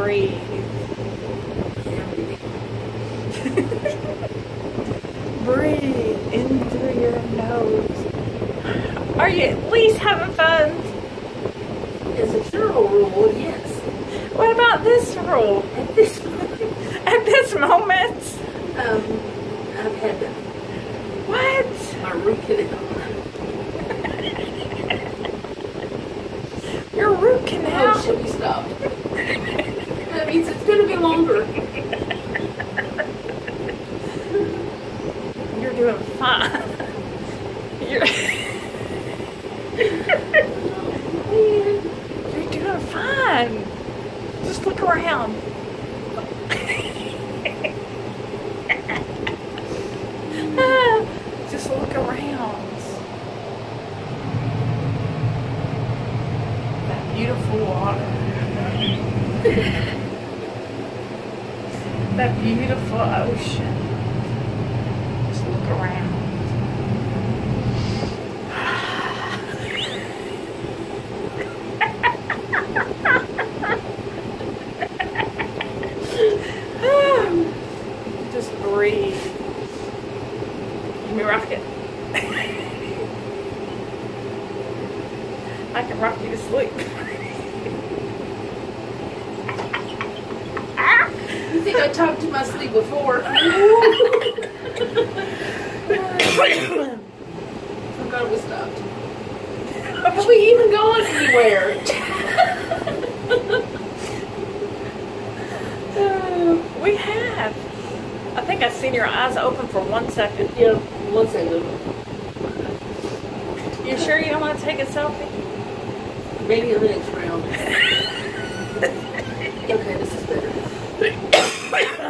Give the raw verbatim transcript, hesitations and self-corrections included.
breathe. Breathe in through your nose. Are you at least having fun? As a general rule, yes. What about this rule? At this At this moment? um, I've had What? my root canal. Your root canal? Oh, should we stop? That means it's going to be longer. You're doing fine. You're, You're doing fine. Just look around. Just look around. That beautiful water. That beautiful ocean. Just look around. Just breathe. Let me rock it. I can rock you to sleep. You think I talked to my sleep before? Oh God, we stopped. Have we even gone anywhere? Uh, we have. I think I've seen your eyes open for one second. Yeah, one second. You sure you don't want to take a selfie? Maybe in the next round. Okay, this is better.